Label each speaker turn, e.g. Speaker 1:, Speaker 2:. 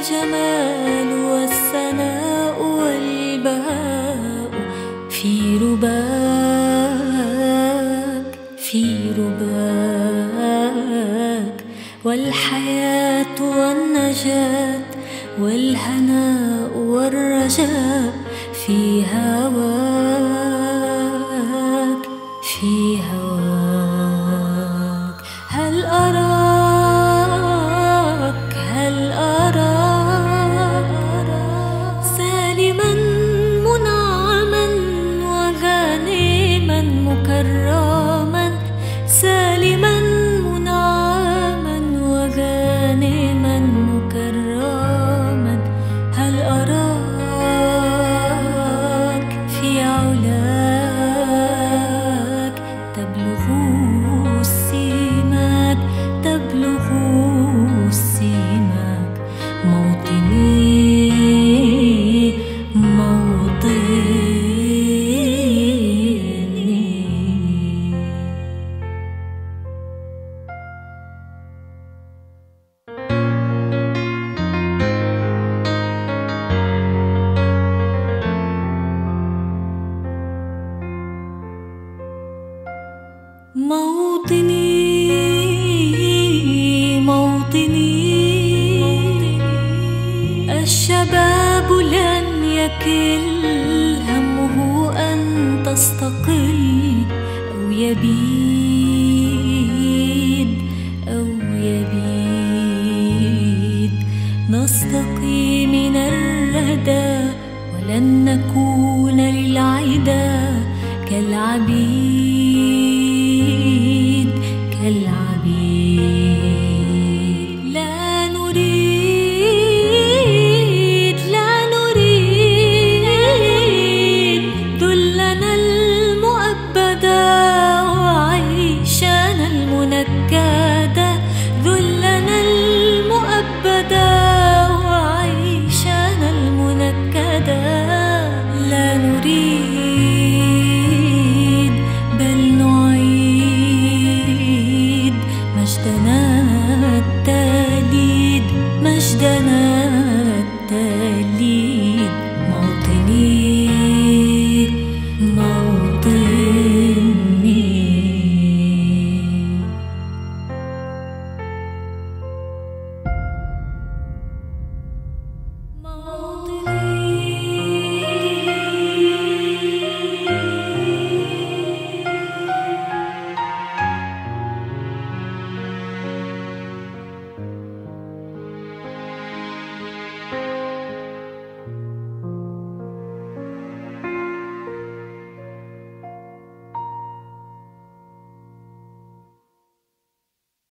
Speaker 1: الجمال والثناء والبهاء في رباك، في رباك، والحياة والنجاة والهناء والرجاء في هواك، في هواك. هل أراك، هل أراك سالما منعما وغانما مكرما، سالما منعما وغانما مكرما. هل أراك في علاك تبلغ السماك، تبلغ السماك. موطني، موطني. موطني، موطني. الشباب لن يكل همه أن تستقل أو يبيد، أو يبيد. نستقي من الردى ولن نكون للعدا كالعبيد، كالعبيد. لا نريد، لا نريد ذلنا المؤبدا وعيشنا المنكدا، ذلنا المؤبدا وعيشنا المنكدا. لا نريد بل نعيد مجدنا التاليد، مجدنا